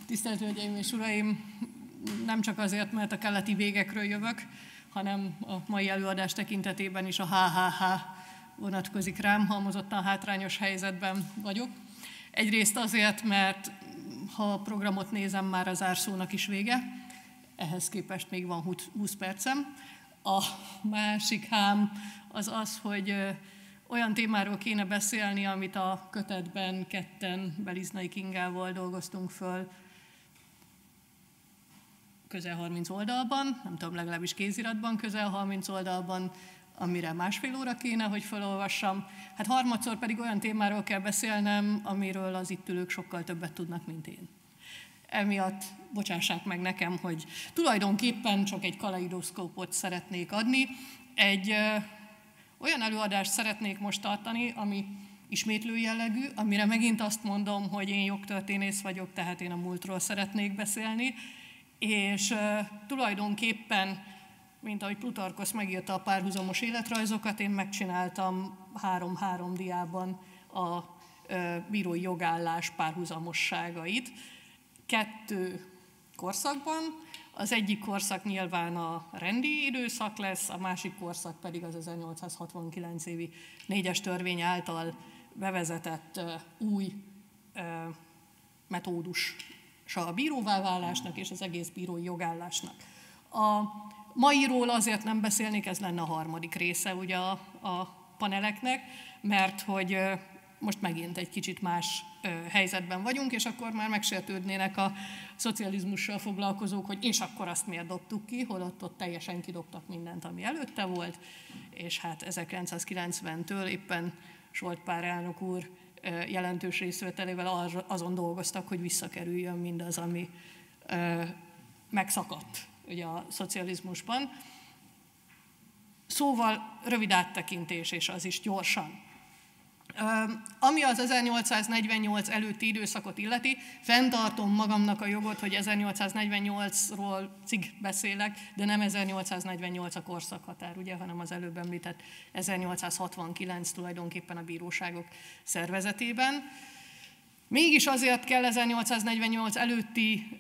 Tisztelt Hölgyeim és Uraim! Nem csak azért, mert a keleti végekről jövök, hanem a mai előadás tekintetében is a HHH vonatkozik rám, halmozottan hátrányos helyzetben vagyok. Egyrészt azért, mert ha a programot nézem, már a zárszónak is vége, ehhez képest még van 20 percem. A másik hám az az, hogy olyan témáról kéne beszélni, amit a kötetben ketten Beliznai Kingával dolgoztunk föl közel 30 oldalban, nem tudom, legalábbis kéziratban közel 30 oldalban, amire másfél óra kéne, hogy felolvassam. Hát harmadszor pedig olyan témáról kell beszélnem, amiről az itt ülők sokkal többet tudnak, mint én. Emiatt bocsássák meg nekem, hogy tulajdonképpen csak egy kaleidoszkópot szeretnék adni. Egy olyan előadást szeretnék most tartani, ami ismétlő jellegű, amire megint azt mondom, hogy én jogtörténész vagyok, tehát én a múltról szeretnék beszélni, és tulajdonképpen, mint ahogy Plutarkosz megírta a párhuzamos életrajzokat, én megcsináltam 3-3 diában a bírói jogállás párhuzamosságait. 2 korszakban, az egyik korszak nyilván a rendi időszak lesz, a másik korszak pedig az 1869 évi 4-es törvény által bevezetett új metódusa a bíróvá válásnak és az egész bírói jogállásnak. A mairól azért nem beszélnék, ez lenne a harmadik része ugye a paneleknek, mert hogy most megint egy kicsit más helyzetben vagyunk, és akkor már megsértődnének a szocializmussal foglalkozók, hogy és akkor azt miért dobtuk ki, holott ott teljesen kidobtak mindent, ami előtte volt, és hát 1990-től éppen Zsolt Pál elnök úr jelentős részvételével azon dolgoztak, hogy visszakerüljön mindaz, ami megszakadt ugye a szocializmusban. Szóval rövid áttekintés, és az is gyorsan. Ami az 1848 előtti időszakot illeti, fenntartom magamnak a jogot, hogy 1848-ról beszélek, de nem 1848 a korszakhatár, ugye, hanem az előbb említett 1869 tulajdonképpen a bíróságok szervezetében. Mégis azért kell 1848 előtti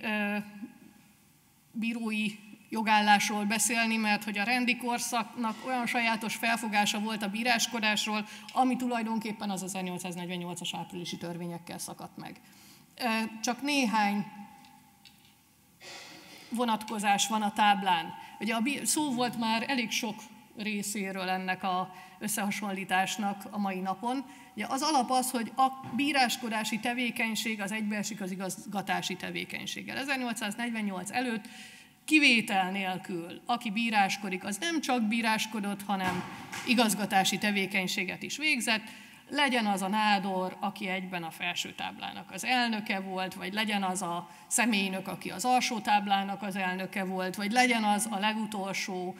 bírói jogállásról beszélni, mert hogy a rendi korszaknak olyan sajátos felfogása volt a bíráskodásról, ami tulajdonképpen az 1848-as áprilisi törvényekkel szakadt meg. Csak néhány vonatkozás van a táblán. Ugye szó volt már elég sok részéről ennek az összehasonlításnak a mai napon. Ugye az alap az, hogy a bíráskodási tevékenység az egybeesik az igazgatási tevékenységgel. 1848 előtt kivétel nélkül, aki bíráskodik, az nem csak bíráskodott, hanem igazgatási tevékenységet is végzett, legyen az a nádor, aki egyben a felső táblának az elnöke volt, vagy legyen az a személynök, aki az alsó táblának az elnöke volt, vagy legyen az a legutolsó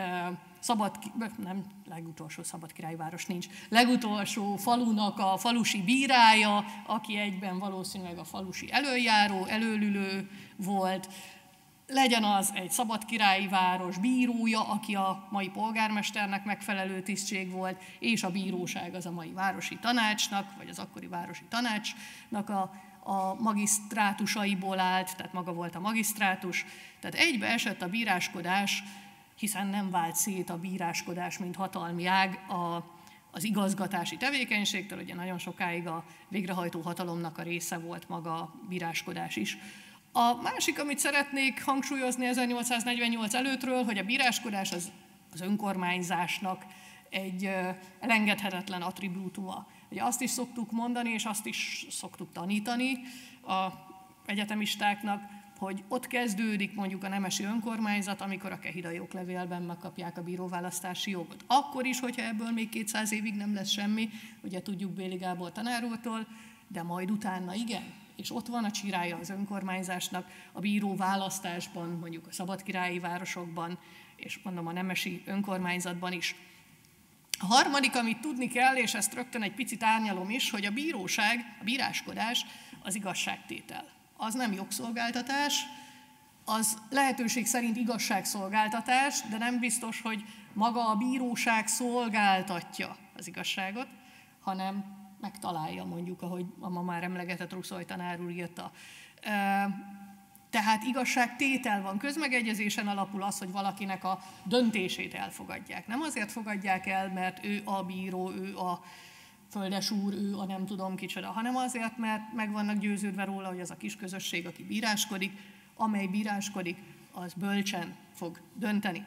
szabadkirályváros nincs, legutolsó falunak a falusi bírája, aki egyben valószínűleg a falusi elöljáró, elölülő volt, legyen az egy szabadkirályi város bírója, aki a mai polgármesternek megfelelő tisztség volt, és a bíróság az a mai városi tanácsnak, vagy az akkori városi tanácsnak a magisztrátusaiból állt, tehát maga volt a magisztrátus. Tehát egybe esett a bíráskodás, hiszen nem vált szét a bíráskodás, mint hatalmi ág az igazgatási tevékenységtől, ugye nagyon sokáig a végrehajtó hatalomnak a része volt maga a bíráskodás is. A másik, amit szeretnék hangsúlyozni 1848 előttről, hogy a bíráskodás az önkormányzásnak egy elengedhetetlen attribútuma. Ugye azt is szoktuk mondani, és azt is szoktuk tanítani az egyetemistáknak, hogy ott kezdődik mondjuk a nemesi önkormányzat, amikor a kehidai oklevélben megkapják a bíróválasztási jogot. Akkor is, hogyha ebből még 200 évig nem lesz semmi, ugye tudjuk Béli Gábor tanár úrtól, de majd utána igen. És ott van a csirája az önkormányzásnak, a bíró választásban, mondjuk a szabadkirályi városokban, és mondom a nemesi önkormányzatban is. A harmadik, amit tudni kell, és ezt rögtön egy picit árnyalom is, hogy a bíróság, a bíráskodás az igazságtétel. Az nem jogszolgáltatás, az lehetőség szerint igazságszolgáltatás, de nem biztos, hogy maga a bíróság szolgáltatja az igazságot, hanem megtalálja mondjuk, ahogy a ma már emlegetett Ruszoly tanár úr írta Tehát igazságtétel van, közmegegyezésen alapul az, hogy valakinek a döntését elfogadják. Nem azért fogadják el, mert ő a bíró, ő a földesúr, ő a nem tudom kicsoda, hanem azért, mert meg vannak győződve róla, hogy az a kis közösség, aki bíráskodik, amely bíráskodik, az bölcsen fog dönteni.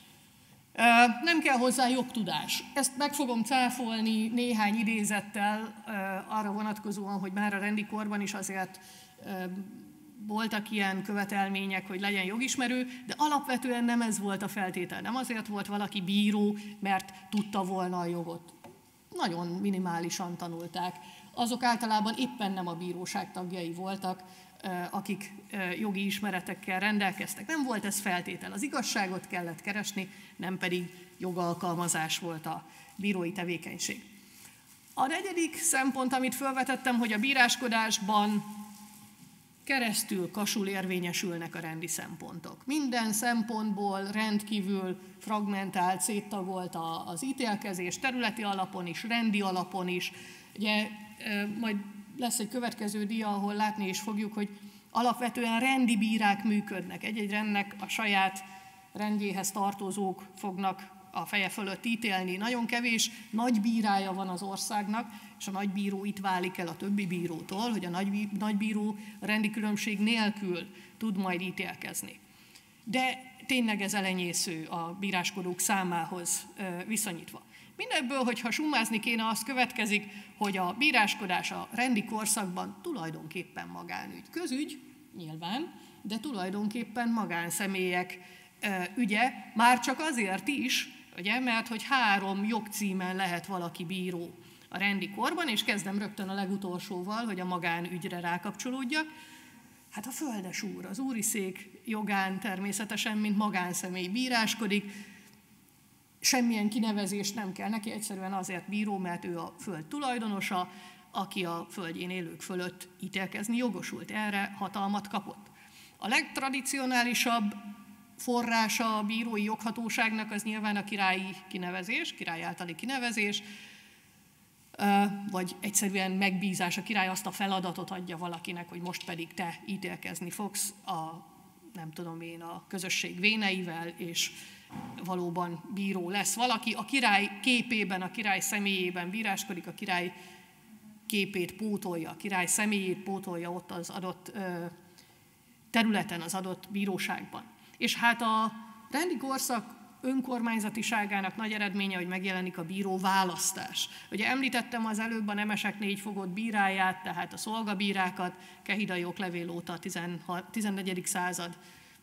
Nem kell hozzá jogtudás. Ezt meg fogom cáfolni néhány idézettel arra vonatkozóan, hogy már a rendi korban is azért voltak ilyen követelmények, hogy legyen jogismerő, de alapvetően nem ez volt a feltétel. Nem azért volt valaki bíró, mert tudta volna a jogot. Nagyon minimálisan tanulták. Azok általában éppen nem a bíróság tagjai voltak, akik jogi ismeretekkel rendelkeztek. Nem volt ez feltétel. Az igazságot kellett keresni, nem pedig jogalkalmazás volt a bírói tevékenység. A negyedik szempont, amit felvetettem, hogy a bíráskodásban keresztül kasul érvényesülnek a rendi szempontok. Minden szempontból rendkívül fragmentált, széttagolt az ítélkezés, területi alapon is, rendi alapon is. Ugye majd lesz egy következő dia, ahol látni is fogjuk, hogy alapvetően rendi bírák működnek. Egy-egy rendnek a saját rendjéhez tartozók fognak a feje fölött ítélni. Nagyon kevés nagybírája van az országnak, és a nagybíró itt válik el a többi bírótól, hogy a nagybíró rendi különbség nélkül tud majd ítélkezni. De tényleg ez elenyésző a bíráskodók számához viszonyítva. Mindebből, hogyha summázni kéne, az következik, hogy a bíráskodás a rendi korszakban tulajdonképpen magánügy. Közügy, nyilván, de tulajdonképpen magánszemélyek ügye, már csak azért is, ugye, mert hogy 3 jogcímen lehet valaki bíró a rendi korban, és kezdem rögtön a legutolsóval, hogy a magánügyre rákapcsolódjak. Hát a földesúr, az úriszék jogán természetesen, mint magánszemély bíráskodik, semmilyen kinevezést nem kell neki, egyszerűen azért bíró, mert ő a föld tulajdonosa, aki a földjén élők fölött ítélkezni jogosult. Erre hatalmat kapott. A legtradicionálisabb forrása a bírói joghatóságnak az nyilván a királyi kinevezés, király általi kinevezés, vagy egyszerűen megbízás, a király azt a feladatot adja valakinek, hogy most pedig te ítélkezni fogsz a közösség véneivel, és valóban bíró lesz valaki. A király képében, a király személyében bíráskodik, a király képét pótolja, a király személyét pótolja ott az adott területen, az adott bíróságban. És hát a rendi korszak önkormányzatiságának nagy eredménye, hogy megjelenik a bíró választás. Ugye említettem az előbb a nemesek 4 fogott bíráját, tehát a szolgabírákat, Kehidai oklevél óta a 14. század,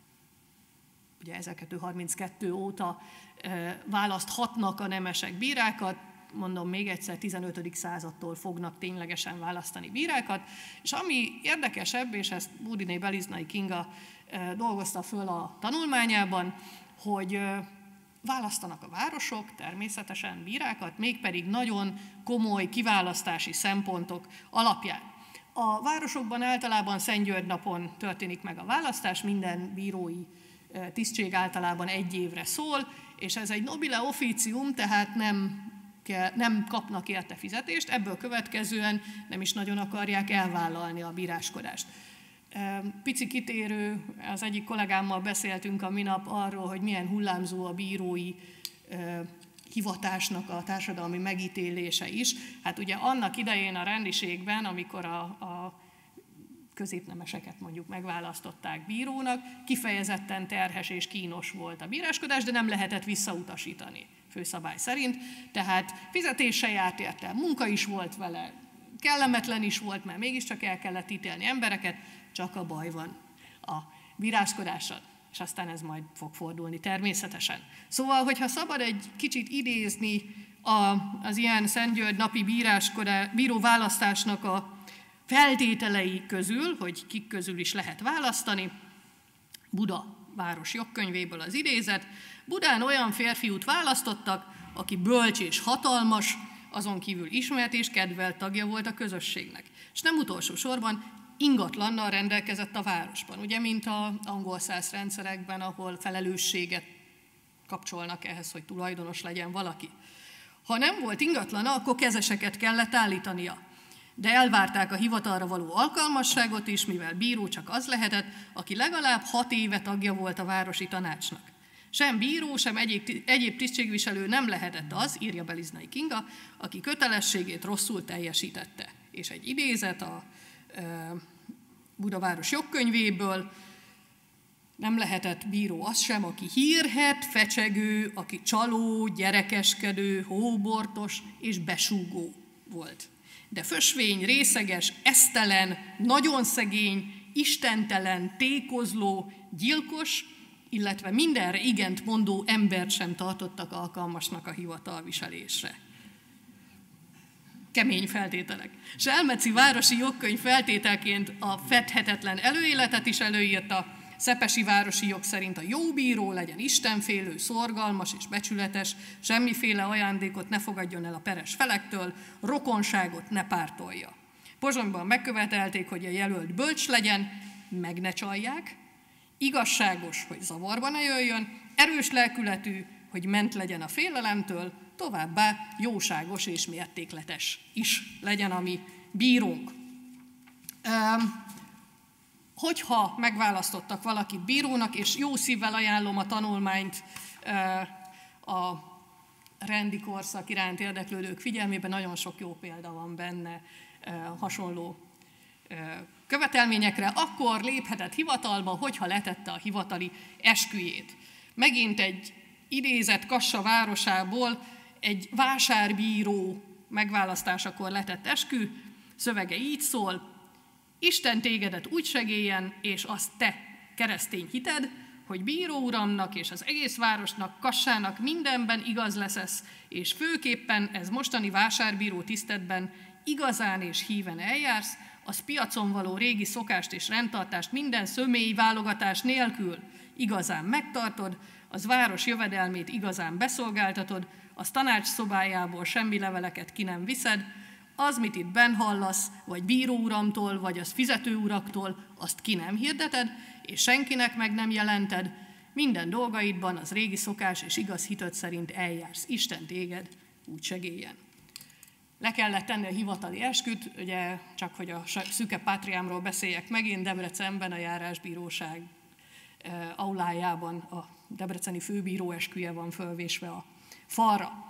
ugye 1232 óta választhatnak a nemesek bírákat, mondom még egyszer, 15. századtól fognak ténylegesen választani bírákat, és ami érdekesebb, és ezt Búdiné Beliznai Kinga dolgozta föl a tanulmányában, hogy választanak a városok természetesen bírákat, mégpedig nagyon komoly kiválasztási szempontok alapján. A városokban általában Szentgyörgy napon történik meg a választás, minden bírói tisztség általában 1 évre szól, és ez egy nobile officium, tehát nem kapnak érte fizetést, ebből következően nem is nagyon akarják elvállalni a bíráskodást. Pici kitérő, az egyik kollégámmal beszéltünk a minap arról, hogy milyen hullámzó a bírói hivatásnak a társadalmi megítélése is. Hát ugye annak idején a rendiségben, amikor a középnemeseket mondjuk megválasztották bírónak, kifejezetten terhes és kínos volt a bíráskodás, de nem lehetett visszautasítani főszabály szerint, tehát fizetés se járt érte, munka is volt vele, kellemetlen is volt, mert mégiscsak el kellett ítélni embereket, csak a baj van a bíráskodással, és aztán ez majd fog fordulni természetesen. Szóval, hogyha szabad egy kicsit idézni az ilyen Szentgyörgy napi bíróválasztásnak a feltételei közül, hogy kik közül is lehet választani, Buda város jogkönyvéből az idézet: Budán olyan férfiút választottak, aki bölcs és hatalmas, azon kívül ismert és kedvelt tagja volt a közösségnek. És nem utolsó sorban ingatlannal rendelkezett a városban. Ugye, mint az angol-szász rendszerekben, ahol felelősséget kapcsolnak ehhez, hogy tulajdonos legyen valaki. Ha nem volt ingatlana, akkor kezeseket kellett állítania. De elvárták a hivatalra való alkalmasságot is, mivel bíró csak az lehetett, aki legalább 6 éve tagja volt a városi tanácsnak. Sem bíró, sem egyéb tisztségviselő nem lehetett az, írja Beliznai Kinga, aki kötelességét rosszul teljesítette. És egy idézet a Budaváros jogkönyvéből: nem lehetett bíró az sem, aki hírhedt, fecsegő, aki csaló, gyerekeskedő, hóbortos és besúgó volt. De fösvény, részeges, esztelen, nagyon szegény, istentelen, tékozló, gyilkos, illetve mindenre igent mondó embert sem tartottak alkalmasnak a hivatalviselésre. Kemény feltételek. Selmeci városi jogkönyv feltételként a fedhetetlen előéletet is előírta. Szepesi városi jog szerint a jó bíró legyen istenfélő, szorgalmas és becsületes, semmiféle ajándékot ne fogadjon el a peres felektől, rokonságot ne pártolja. Pozsonyban megkövetelték, hogy a jelölt bölcs legyen, meg ne csalják, igazságos, hogy zavarba ne jöjjön, erős lelkületű, hogy ment legyen a félelemtől, továbbá jóságos és mértékletes is legyen a mi bírónk. Hogyha megválasztottak valakit bírónak, és jó szívvel ajánlom a tanulmányt a rendi korszak iránt érdeklődők figyelmében, nagyon sok jó példa van benne hasonló követelményekre, akkor léphetett hivatalba, hogyha letette a hivatali esküjét. Megint egy idézet Kassa városából, egy vásárbíró megválasztásakor letett eskü, szövege így szól: Isten tégedet úgy segéljen, és azt te, keresztény hited, hogy bíró uramnak és az egész városnak, Kassának mindenben igaz leszesz, és főképpen ez mostani vásárbíró tisztedben igazán és híven eljársz, az piacon való régi szokást és rendtartást minden szömélyi válogatás nélkül igazán megtartod, az város jövedelmét igazán beszolgáltatod, az tanács szobájából semmi leveleket ki nem viszed, az, mit itt benn hallasz, vagy bíróuramtól, vagy az fizetőuraktól, azt ki nem hirdeted, és senkinek meg nem jelented, minden dolgaidban az régi szokás és igaz hited szerint eljársz. Isten téged úgy segéljen. Le kellett tenni a hivatali esküt, ugye csak hogy a szüke pátriámról beszéljek megint, Debrecenben a járásbíróság aulájában a debreceni főbíró esküje van fölvésve a falra.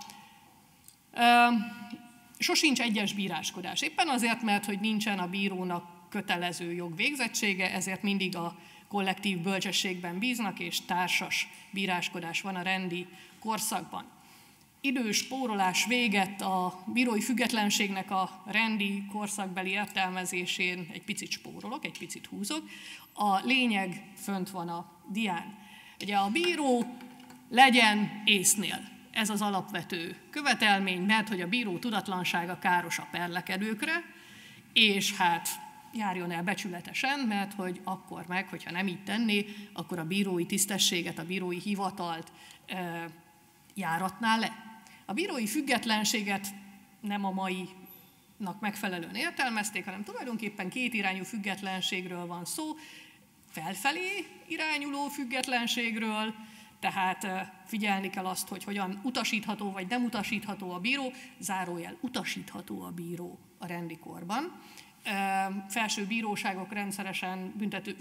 Sosincs egyes bíráskodás. Éppen azért, mert hogy nincsen a bírónak kötelező jogvégzettsége, ezért mindig a kollektív bölcsességben bíznak, és társas bíráskodás van a rendi korszakban. Időspórolás véget, a bírói függetlenségnek a rendi korszakbeli értelmezésén egy picit spórolok, egy picit húzok. A lényeg fönt van a dián. Ugye a bíró legyen észnél. Ez az alapvető követelmény, mert hogy a bíró tudatlansága káros a perlekedőkre, és hát járjon el becsületesen, mert hogy akkor meg, hogyha nem így tenné, akkor a bírói tisztességet, a bírói hivatalt járatná le. A bírói függetlenséget nem a mainak megfelelően értelmezték, hanem tulajdonképpen kétirányú függetlenségről van szó, felfelé irányuló függetlenségről, tehát figyelni kell azt, hogy hogyan utasítható vagy nem utasítható a bíró, zárójel utasítható a bíró a rendikorban. Felső bíróságok rendszeresen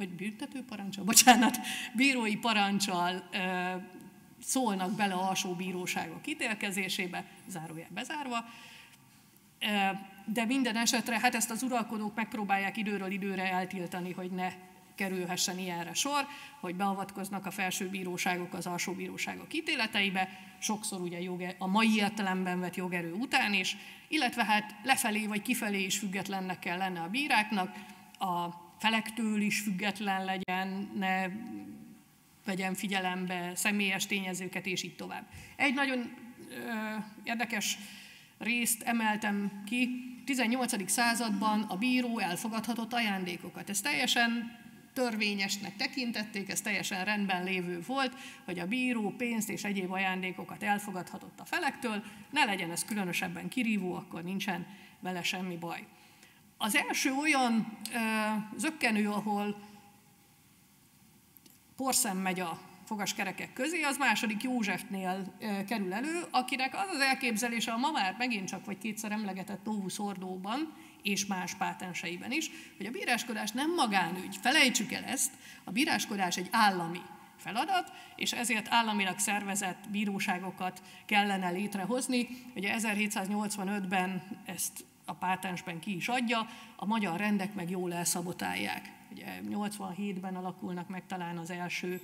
bírói parancsal szólnak bele alsó bíróságok ítélkezésébe, zárójel bezárva, de minden esetre hát ezt az uralkodók megpróbálják időről időre eltiltani, hogy ne kerülhessen ilyenre sor, hogy beavatkoznak a felső bíróságok az alsó bíróságok ítéleteibe, sokszor ugye a mai értelemben vett jogerő után is, illetve hát lefelé vagy kifelé is függetlennek kell lenne a bíráknak, a felektől is független legyen, ne vegyen figyelembe személyes tényezőket, és így tovább. Egy nagyon érdekes részt emeltem ki, 18. században a bíró elfogadhatott ajándékokat. Ez teljesen törvényesnek tekintették, ez teljesen rendben lévő volt, hogy a bíró pénzt és egyéb ajándékokat elfogadhatott a felektől, ne legyen ez különösebben kirívó, akkor nincsen vele semmi baj. Az első olyan zökkenő, ahol porszem megy a fogaskerekek közé, az második Józsefnél kerül elő, akinek az az elképzelése a ma már megint csak vagy kétszer emlegetett Novus Ordóban, és más pátenseiben is, hogy a bíráskodás nem magánügy. Felejtsük el ezt, a bíráskodás egy állami feladat, és ezért államilag szervezett bíróságokat kellene létrehozni. Ugye 1785-ben ezt a pátensben ki is adja, a magyar rendek meg jól elszabotálják. Ugye 87-ben alakulnak meg talán az első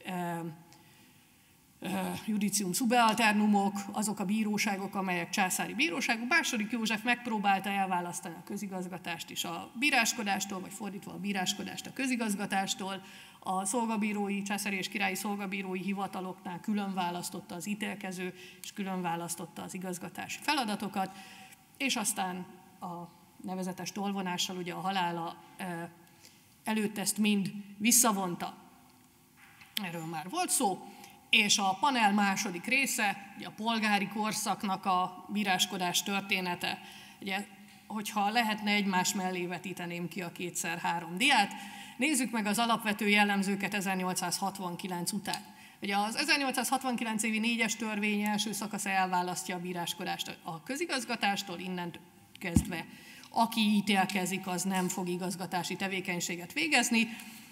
judicium subalternumok, azok a bíróságok, amelyek császári bíróságok. II. József megpróbálta elválasztani a közigazgatást is a bíráskodástól, vagy fordítva a bíráskodást a közigazgatástól. A szolgabírói, császári és királyi szolgabírói hivataloknál külön választotta az ítélkező, és külön választotta az igazgatási feladatokat, és aztán a nevezetes tolvonással, ugye a halála előtt ezt mind visszavonta. Erről már volt szó. És a panel második része, ugye a polgári korszaknak a bíráskodás története. Ugye, hogyha lehetne egymás mellé vetíteném ki a 2x3 diát, nézzük meg az alapvető jellemzőket 1869 után. Ugye az 1869 évi 4-es törvény első szakasza elválasztja a bíráskodást a közigazgatástól, innen kezdve aki ítélkezik, az nem fog igazgatási tevékenységet végezni.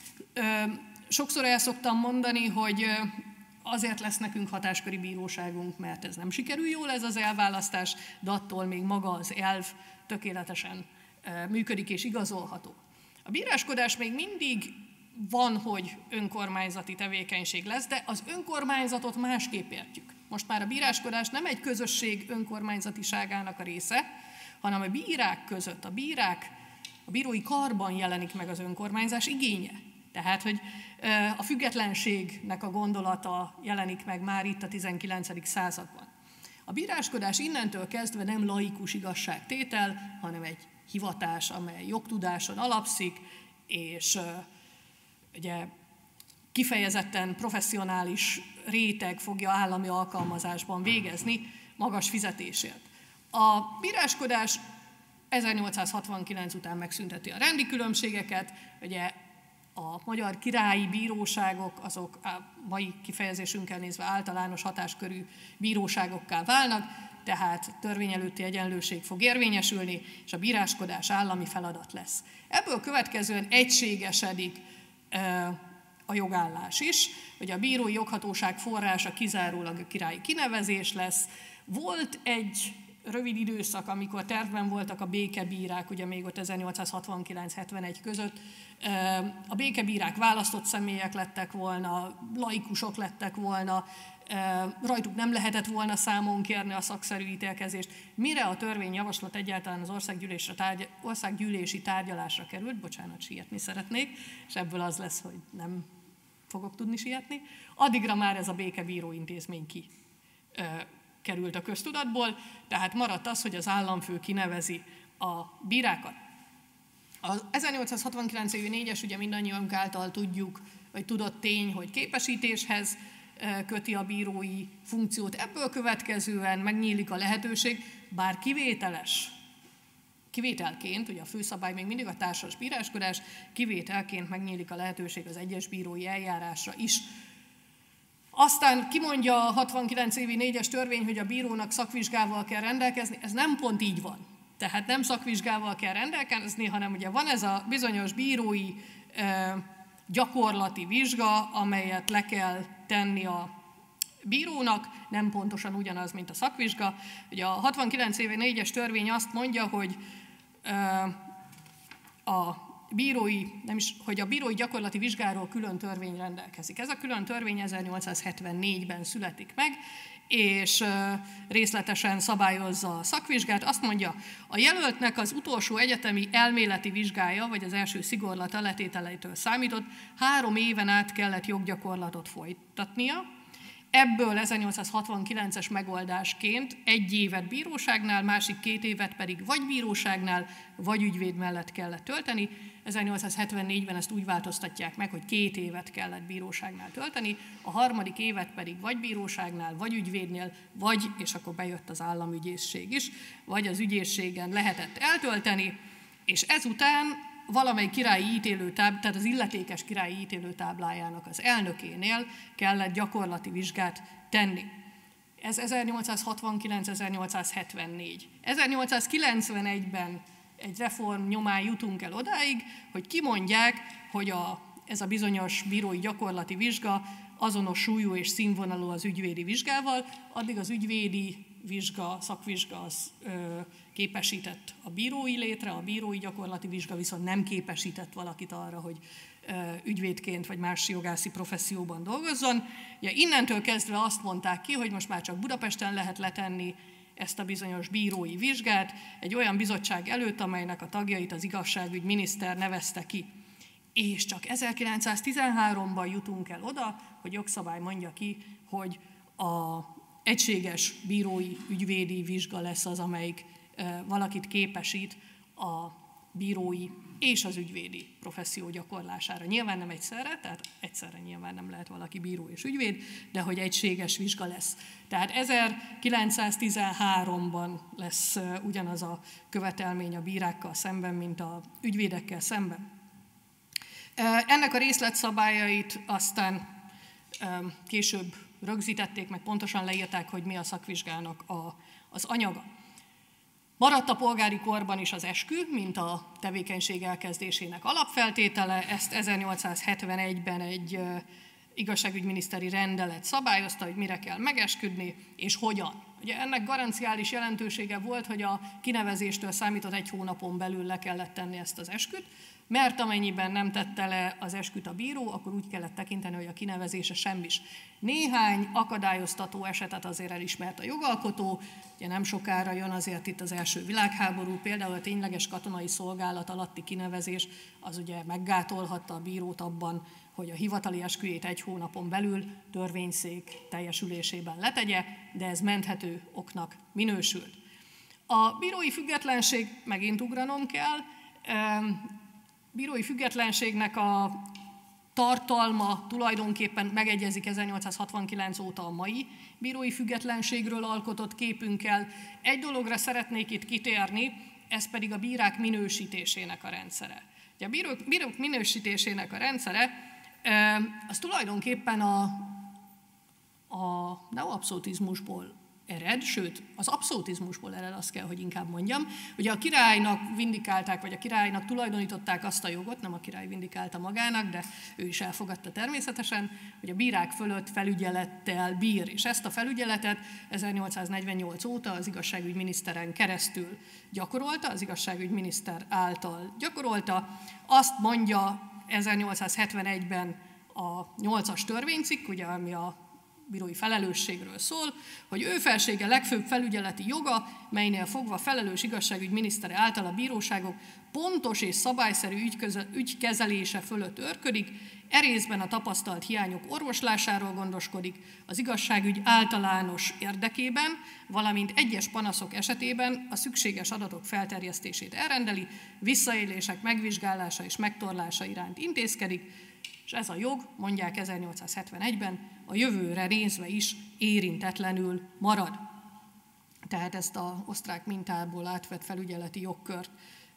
Sokszor el szoktam mondani, hogy azért lesz nekünk hatásköri bíróságunk, mert ez nem sikerül jól ez az elválasztás, de attól még maga az elv tökéletesen működik és igazolható. A bíráskodás még mindig van, hogy önkormányzati tevékenység lesz, de az önkormányzatot másképp értjük. Most már a bíráskodás nem egy közösség önkormányzatiságának a része, hanem a bírák között, a bírói karban jelenik meg az önkormányzás igénye. Tehát, hogy a függetlenségnek a gondolata jelenik meg már itt a 19. században. A bíráskodás innentől kezdve nem laikus igazságtétel, hanem egy hivatás, amely jogtudáson alapszik, és ugye kifejezetten professzionális réteg fogja állami alkalmazásban végezni magas fizetésért. A bíráskodás 1869 után megszünteti a rendi különbségeket, ugye a magyar királyi bíróságok, azok a mai kifejezésünkkel nézve általános hatáskörű bíróságokká válnak, tehát törvény előtti egyenlőség fog érvényesülni, és a bíráskodás állami feladat lesz. Ebből következően egységesedik a jogállás is, hogy a bírói joghatóság forrása kizárólag a királyi kinevezés lesz. Volt egy rövid időszak, amikor tervben voltak a békebírák, ugye még ott 1869-71 között. A békebírák választott személyek lettek volna, laikusok lettek volna, rajtuk nem lehetett volna számon kérni a szakszerű ítélkezést. Mire a törvényjavaslat egyáltalán az országgyűlési tárgyalásra került, bocsánat, sietni szeretnék, és ebből az lesz, hogy nem fogok tudni sietni, addigra már ez a békebíró intézmény került a köztudatból, tehát maradt az, hogy az államfő kinevezi a bírákat. Az 1869 évi 4-es, ugye mindannyiunk által tudjuk, vagy tudott tény, hogy képesítéshez köti a bírói funkciót. Ebből következően megnyílik a lehetőség, bár kivételként, ugye a főszabály még mindig a társas bíráskodás, kivételként megnyílik a lehetőség az egyes bírói eljárásra is. Aztán kimondja a 69 évi 4-es törvény, hogy a bírónak szakvizsgával kell rendelkezni, ez nem pont így van. Tehát nem szakvizsgával kell rendelkezni, hanem ugye van ez a bizonyos bírói gyakorlati vizsga, amelyet le kell tenni a bírónak, nem pontosan ugyanaz, mint a szakvizsga. Ugye a 69 évi 4-es törvény azt mondja, hogy a bírói gyakorlati vizsgáról külön törvény rendelkezik. Ez a külön törvény 1874-ben születik meg, és részletesen szabályozza a szakvizsgát. Azt mondja, a jelöltnek az utolsó egyetemi elméleti vizsgája, vagy az első szigorlata letételeitől számított, 3 éven át kellett joggyakorlatot folytatnia. Ebből 1869-es megoldásként 1 évet bíróságnál, másik 2 évet pedig vagy bíróságnál, vagy ügyvéd mellett kellett tölteni. 1874-ben ezt úgy változtatják meg, hogy 2 évet kellett bíróságnál tölteni, a 3. évet pedig vagy bíróságnál, vagy ügyvédnél, vagy, és akkor bejött az államügyészség is, vagy az ügyészségen lehetett eltölteni, és ezután valamely királyi ítélőtábla, tehát az illetékes királyi ítélőtáblájának az elnökénél kellett gyakorlati vizsgát tenni. Ez 1869-1874. 1891-ben egy reform nyomán jutunk el odáig, hogy kimondják, hogy ez a bizonyos bírói gyakorlati vizsga azonos súlyú és színvonalú az ügyvédi vizsgával, addig az ügyvédi vizsga, szakvizsga az képesített a bírói létre, a bírói gyakorlati vizsga viszont nem képesített valakit arra, hogy ügyvédként vagy más jogászi professzióban dolgozzon. Ja, innentől kezdve azt mondták ki, hogy most már csak Budapesten lehet letenni ezt a bizonyos bírói vizsgát egy olyan bizottság előtt, amelynek a tagjait az igazságügyminiszter nevezte ki. És csak 1913-ban jutunk el oda, hogy jogszabály mondja ki, hogy az egységes bírói ügyvédi vizsga lesz az, amelyik valakit képesít a bírói és az ügyvédi professzió gyakorlására. Nyilván nem egyszerre, tehát egyszerre nyilván nem lehet valaki bíró és ügyvéd, de hogy egységes vizsga lesz. Tehát 1913-ban lesz ugyanaz a követelmény a bírákkal szemben, mint az ügyvédekkel szemben. Ennek a részletszabályait aztán később rögzítették, meg pontosan leírták, hogy mi a szakvizsgának az anyaga. Maradt a polgári korban is az eskü, mint a tevékenység elkezdésének alapfeltétele. Ezt 1871-ben egy igazságügyminiszteri rendelet szabályozta, hogy mire kell megesküdni, és hogyan. Ugye ennek garanciális jelentősége volt, hogy a kinevezéstől számított 1 hónapon belül le kellett tenni ezt az esküt, mert amennyiben nem tette le az esküt a bíró, akkor úgy kellett tekinteni, hogy a kinevezése semmis. Néhány akadályoztató esetet azért elismert a jogalkotó, ugye nem sokára jön azért itt az első világháború, például a tényleges katonai szolgálat alatti kinevezés, az ugye meggátolhatta a bírót abban, hogy a hivatali esküjét 1 hónapon belül törvényszék teljesülésében letegye, de ez menthető oknak minősült. A bírói függetlenség, megint ugranom kell, bírói függetlenségnek a tartalma tulajdonképpen megegyezik 1869 óta a mai bírói függetlenségről alkotott képünkkel. Egy dologra szeretnék itt kitérni, ez pedig a bírák minősítésének a rendszere. Ugye a bírók minősítésének a rendszere, az tulajdonképpen a neoabszolutizmusból ered, sőt, az abszolutizmusból ered, azt kell, hogy inkább mondjam. Ugye a királynak vindikálták, vagy a királynak tulajdonították azt a jogot, nem a király vindikálta magának, de ő is elfogadta természetesen, hogy a bírák fölött felügyelettel bír, és ezt a felügyeletet 1848 óta az igazságügyminiszteren keresztül gyakorolta, az igazságügyminiszter által gyakorolta. Azt mondja 1871-ben a 8-as törvénycikk, ugye, ami a bírói felelősségről szól, hogy ő felsége legfőbb felügyeleti joga, melynél fogva felelős igazságügyminisztere által a bíróságok pontos és szabályszerű ügykezelése fölött őrködik, részben a tapasztalt hiányok orvoslásáról gondoskodik, az igazságügy általános érdekében, valamint egyes panaszok esetében a szükséges adatok felterjesztését elrendeli, visszaélések megvizsgálása és megtorlása iránt intézkedik, és ez a jog, mondják 1871-ben, a jövőre nézve is érintetlenül marad. Tehát ezt az osztrák mintából átvett felügyeleti jogkört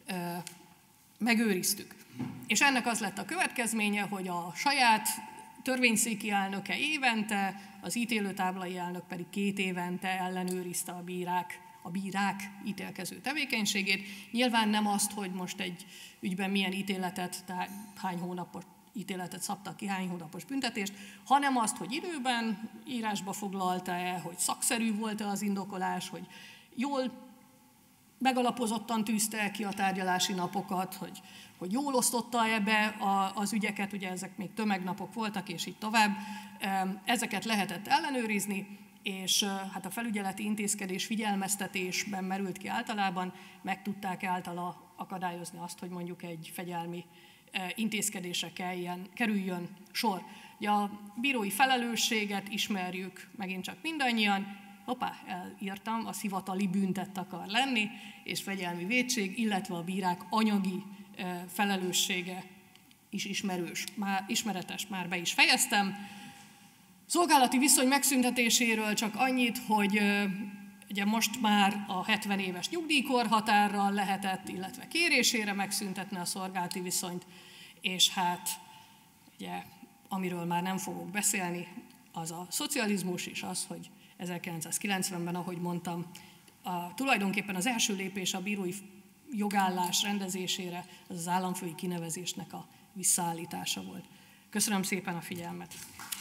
megőriztük. És ennek az lett a következménye, hogy a saját törvényszéki elnöke évente, az ítélőtáblai elnök pedig 2 évente ellenőrizte a bírák ítélkező tevékenységét. Nyilván nem azt, hogy most egy ügyben milyen ítéletet, tehát hány hónapos ítéletet szabtak ki, hány hónapos büntetést, hanem azt, hogy időben írásba foglalta-e, hogy szakszerű volt-e az indokolás, hogy jól megalapozottan tűzte ki a tárgyalási napokat, hogy jól osztotta-e be az ügyeket, ugye ezek még tömegnapok voltak, és így tovább. Ezeket lehetett ellenőrizni, és hát a felügyeleti intézkedés figyelmeztetésben merült ki általában, meg tudták általa akadályozni azt, hogy mondjuk egy fegyelmi intézkedésre kerüljön sor. Ugye a bírói felelősséget ismerjük megint csak mindannyian, elírtam, az hivatali bűntett akar lenni, és fegyelmi vétség, illetve a bírák anyagi felelőssége is ismeretes, már be is fejeztem. Szolgálati viszony megszüntetéséről csak annyit, hogy ugye most már a 70 éves nyugdíjkorhatárral lehetett, illetve kérésére megszüntetni a szolgálati viszonyt, és hát ugye, amiről már nem fogok beszélni, az a szocializmus is az, hogy 1990-ben, ahogy mondtam, tulajdonképpen az első lépés a bírói jogállás rendezésére, az államfői kinevezésnek a visszaállítása volt. Köszönöm szépen a figyelmet!